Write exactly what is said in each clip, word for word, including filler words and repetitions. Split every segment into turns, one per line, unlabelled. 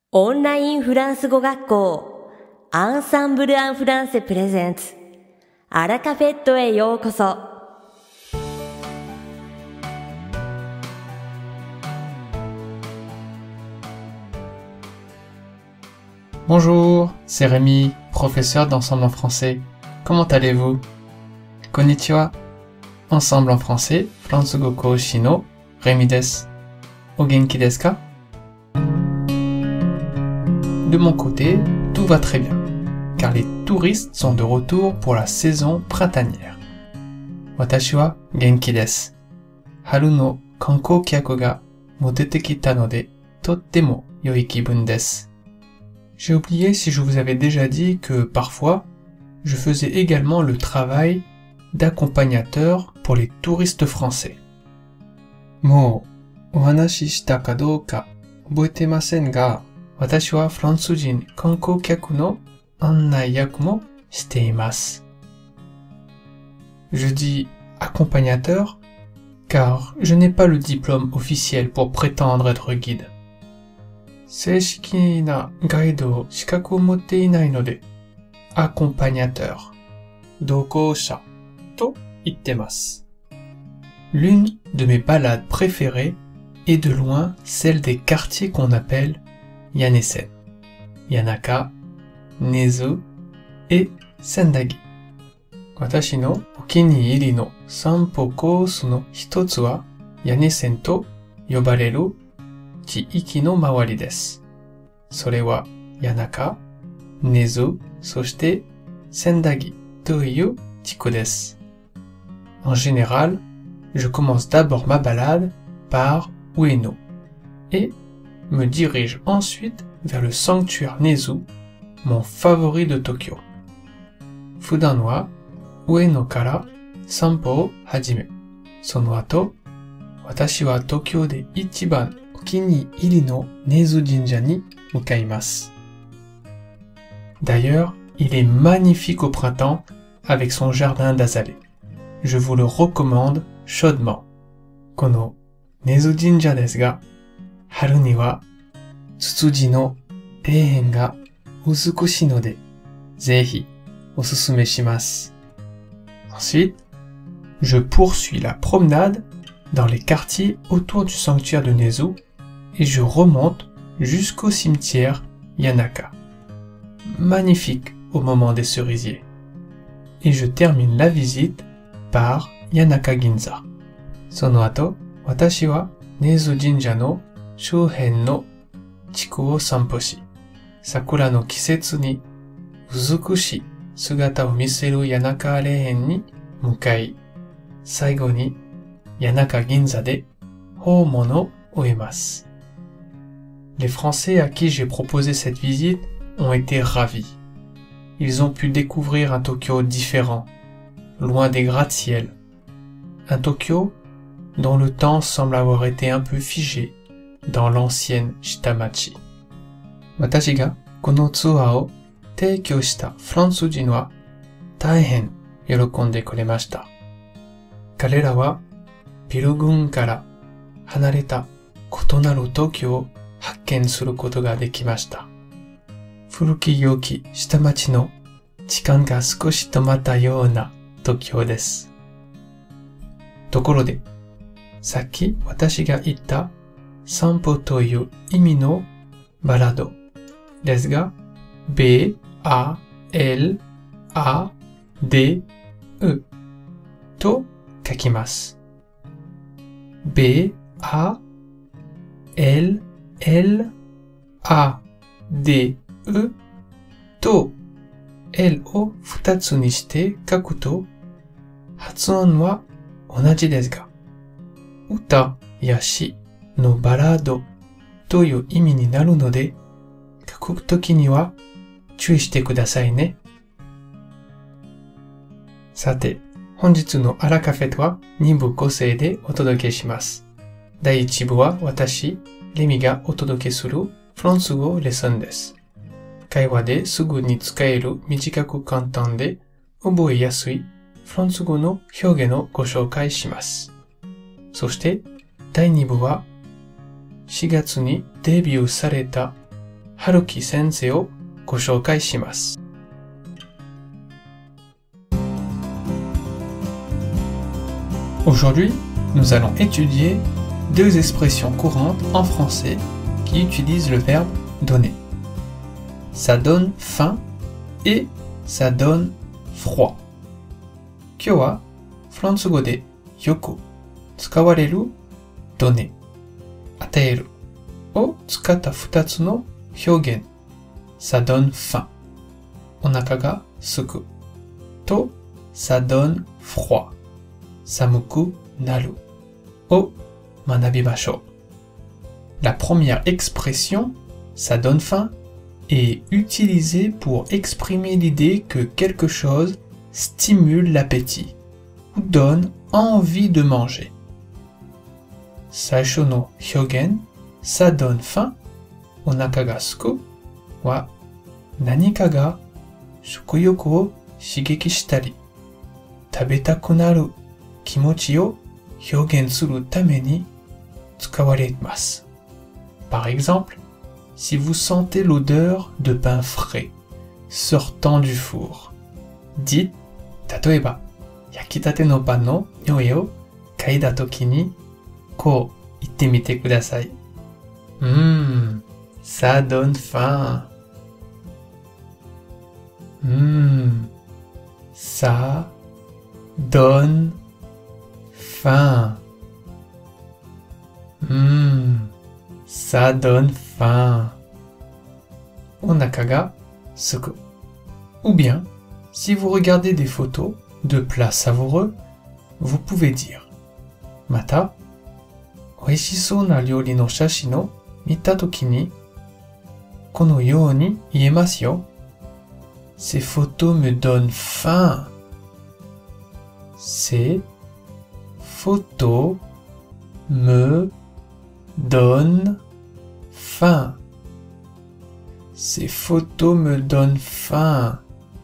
オンラインフランス語学校アンサンブル・アン・フランセプレゼンツアラカフェットへようこそ。
Bonjour, c'est Rémi, professeur d'ensemble en français. Comment allez-vous? Konnichiwa. Ensemble en français, Fransugo Koushi no Rémi desu. O genki desu ka? De mon côté, tout va très bien, car les touristes sont de retour pour la saison printanière. Watashi wa genki desu. Haru no kankou kyaku ga mo dete kita node, tottemo yoi kibun desu. J'ai oublié si je vous avais déjà dit que parfois, je faisais également le travail d'accompagnateur pour les touristes français. Mou o hanashi shita ka douka oboete masen ga, watashi wa Fransujin kankou kyaku no annai yaku mo shite imasu. Je dis accompagnateur car je n'ai pas le diplôme officiel pour prétendre être guide. 正式なガイド資格を持っていないので、accompagnateur、同行者と言ってます。L'une de mes balades préférées est de loin celle des quartiers qu'on appelle Yanesen, Yanaka, Nezu et Sendagi. 私のお気に入りの散歩コースの一つはヤネセンと呼ばれる地域の周りです。それは谷中、根津、そして千駄木という地区です。En général, je commence d'abord ma balade par Ueno et me dirige ensuite vers le sanctuaire Nezu, mon favori de Tokyo. 普段はUenoから散歩を始め、その後、私は東京で一番お気に入りの根津神社に向かいます。D'ailleurs, il est magnifique au printemps avec son jardin d'azalées. Je vous le recommande chaudement. この根津神社ですが、春にはツツジの庭園が美しいので、ぜひおすすめします。Ensuite, je poursuis la promenade dans les quartiers autour du sanctuaire de Nezu et je remonte jusqu'au cimetière Yanaka. Magnifique au moment des cerisiers. Et je termine la visite par Yanaka Ginza. その後、私は根津神社の周辺の地区を散歩し、桜の季節に美しい姿を見せる谷中霊園に向かい、最後に谷中銀座で訪問を終えます。Les Français à qui j'ai proposé cette visite ont été ravis. Ils ont pu découvrir un Tokyo différent, loin des gratte-ciel. Un Tokyo dont le temps semble avoir été un peu figé dans l'ancienne Shitamachi. 私がこのツアーを提供したフランス人は大変喜んでくれました。彼らはビル群から離れた異なる東京を発見することができました。古き良き下町の時間が少し止まったような東京です。ところで、さっき私が言った散歩という意味のバラードですが、B A L A D E と書きます。B A L L A D E と L を二つにして書くと発音は同じですが、歌や詩のバラードという意味になるので、書くときには注意してくださいね。さて、本日のアラカフェとはに部構成でお届けします。第一部は私、レミがお届けするフランス語レッスンです。会話ですぐに使える短く簡単で覚えやすいフランス語の表現をご紹介します。そして第二部はしがつにデビューされた Haruki sensei o go shoukai shimasu. Aujourd'hui, nous allons étudier deux expressions courantes en français qui utilisent le verbe donner. Ça donne faim et ça donne froid. Kyou wa Furansugo de yoku tsukawareru donner, ataeru o tsukatta futatsu no hyougen. Ça donne faim, onaka ga suku, to ça donne froid, samuku naru o manabimashou. La première expression, ça donne faim, est utilisée pour exprimer l'idée que quelque chose stimule l'appétit ou donne envie de manger. Saisho no hyougen, ça donne faim, onaka ga suku, wa nanika ga shukuyoku o shigeki shitari, tabetaku naru kimochi o hyougen suru tame ni tsukawarimasu. Par exemple, si vous sentez l'odeur de pain frais sortant du four, dites, tatoeba, yakitate no pan no nyoi o kaida toki ni, ko itte mite kudasai. Hum, ça donne faim. Hum, ça donne faim. Hum, ça donne faim. Onaka ga suku. Ou bien, si vous regardez des photos de plats savoureux, vous pouvez dire Mata, oishisou na ryori no shashi no mita toki ni, kono you ni iemasu yo. Ces photos me donnent faim. Ces photos me donnent faim. Ces photos me donnent faim.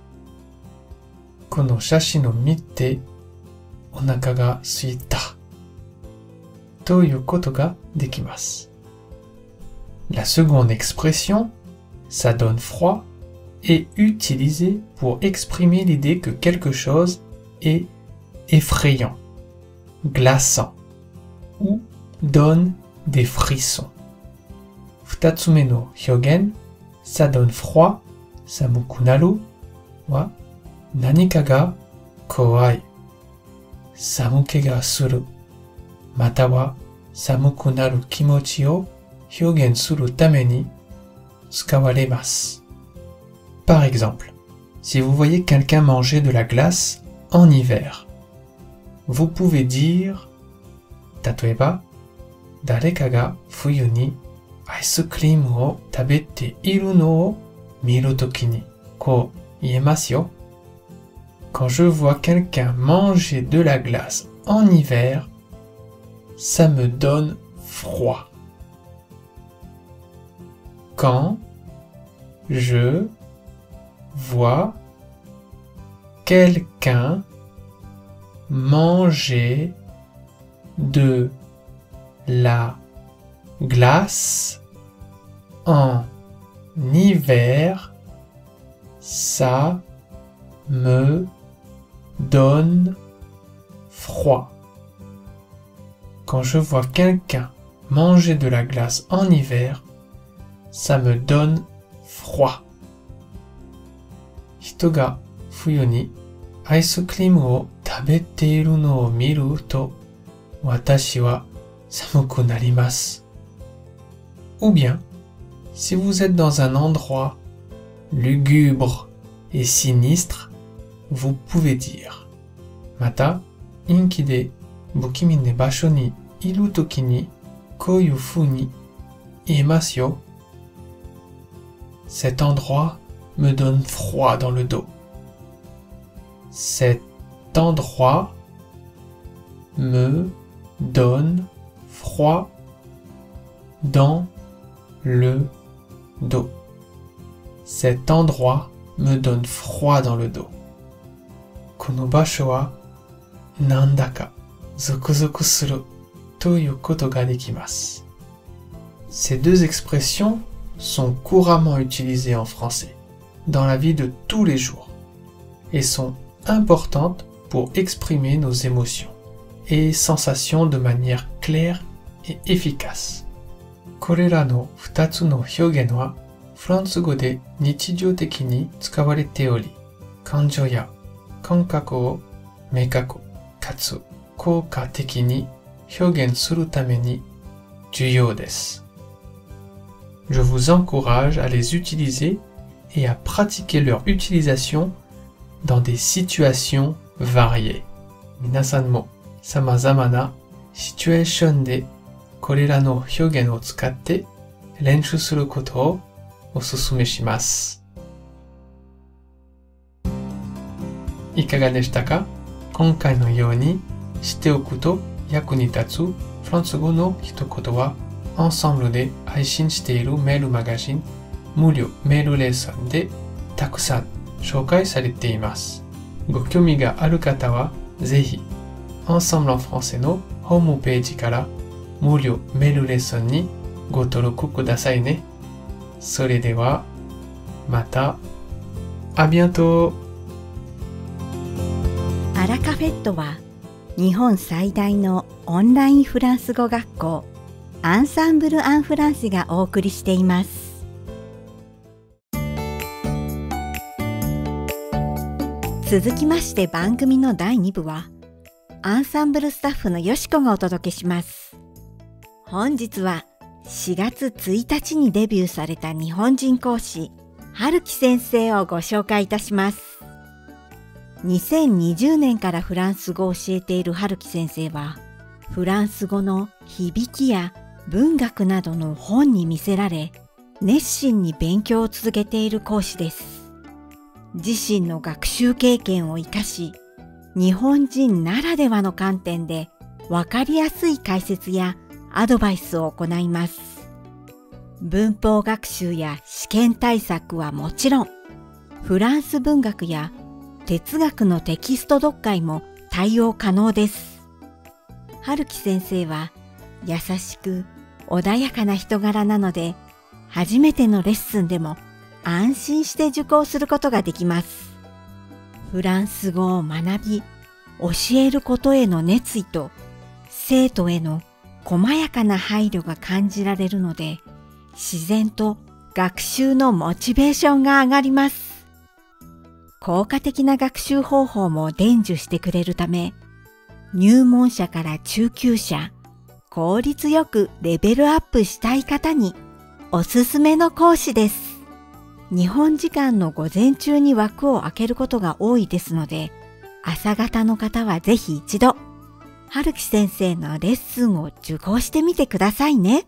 Kono shashi no mite, onaka ga suita. Toいうことができます. La seconde expression, ça donne froid, est utilisée pour exprimer l'idée que quelque chose est effrayant, glaçant ou donne des frissons. Futatsume no hyougen, ça donne froid, samuku naru, wa nanika ga kowai, samuke ga suru, mata wa samuku naru kimochi o hyougen suru tame ni tsukawarimasu. Par exemple, si vous voyez quelqu'un manger de la glace en hiver, vous pouvez dire tatoeba, dareka ga fuyu ni ice cream o tabete iru no o miru toki ni ko iemasu yo. Quand je vois quelqu'un manger de la glace en hiver, ça me donne froid. Quand je vois quelqu'un manger de la glace en hiver, ça me donne froid. Quand je vois quelqu'un manger de la glace en hiver, ça me donne froid. Hito ga fuyu ni ice cream o tabete iru no o miru to, watashi wa samuku narimasu. Ou bien, si vous êtes dans un endroit lugubre et sinistre, vous pouvez dire Mata, inki de bukimi ne basho ni iru toki ni kouyu fu ni iemasu yo. Cet endroit me donne froid dans le dos. Cet endroit me donne froid dans le dos. Cet endroit me donne froid dans le dos. Kono basho wa nandaka zokuzoku suru toいうことができます. Ces deux expressions sont couramment utilisées en français dans la vie de tous les jours et sont importantes pour exprimer nos émotions et sensations de manière claire et efficace. これらのふたつの表現はフランス語で日常的に使われており、感情や感覚を明確かつ効果的に表現するために重要です。Je vous encourage à les utiliser et à pratiquer leur utilisation dans des situations variées. 皆さんも様々なシチュエーションでこれらの表現を使って練習することをお勧めします。いかがでしたか？今回のように知っておくと役に立つフランス語の一言はアンサンブルで配信しているメールマガジン無料メールレッスンでたくさん紹介されています。ご興味がある方はぜひEnsemble en françaisのホームページから無料メールレッスンにご登録くださいね。それではまた。あビアント。
アラカフェットは日本最大のオンラインフランス語学校アンサンブル・アン・フランセがお送りしています。続きまして番組のだいに部はアンサンブルスタッフのよしこがお届けします。本日はしがつついたちにデビューされた日本人講師春樹先生をご紹介いたします。にせんにじゅうねんからフランス語を教えている春樹先生はフランス語の響きや文学などの本に魅せられ熱心に勉強を続けている講師です。自身の学習経験を生かし日本人ならではの観点でわかりやすい解説やアドバイスを行います。文法学習や試験対策はもちろん、フランス文学や哲学のテキスト読解も対応可能です。春樹先生は優しく穏やかな人柄なので、初めてのレッスンでも安心して受講することができます。フランス語を学び、教えることへの熱意と生徒への細やかな配慮が感じられるので、自然と学習のモチベーションが上がります。効果的な学習方法も伝授してくれるため、入門者から中級者、効率よくレベルアップしたい方におすすめの講師です。日本時間の午前中に枠を空けることが多いですので、朝方の方はぜひ一度、春樹先生のレッスンを受講してみてくださいね。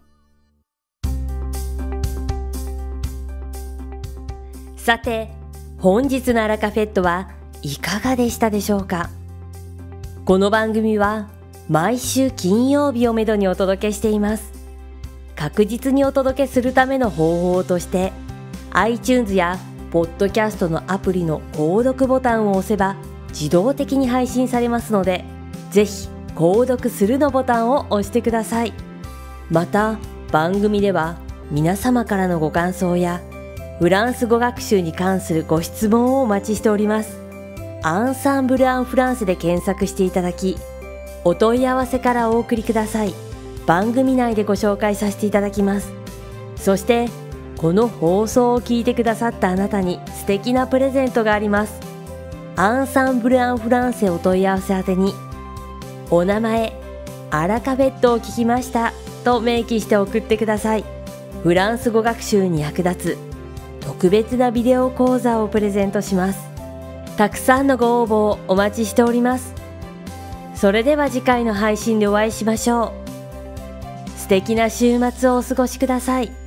さて、本日のアラカフェットはいかがでしたでしょうか？この番組は毎週金曜日をめどにお届けしています。確実にお届けするための方法として、iTunes やポッドキャストのアプリの購読ボタンを押せば自動的に配信されますので、ぜひ購読するのボタンを押してください。また、番組では皆様からのご感想やフランス語学習に関するご質問をお待ちしております。アンサンブル・アン・フランセで検索していただき、お問い合わせからお送りください。番組内でご紹介させていただきます。そして、この放送を聞いてくださったあなたに素敵なプレゼントがあります。アンサンブル・アン・フランセお問い合わせ宛てに、お名前、アラカフェットを聞きましたと明記して送ってください。フランス語学習に役立つ特別なビデオ講座をプレゼントします。たくさんのご応募をお待ちしております。それでは次回の配信でお会いしましょう。素敵な週末をお過ごしください。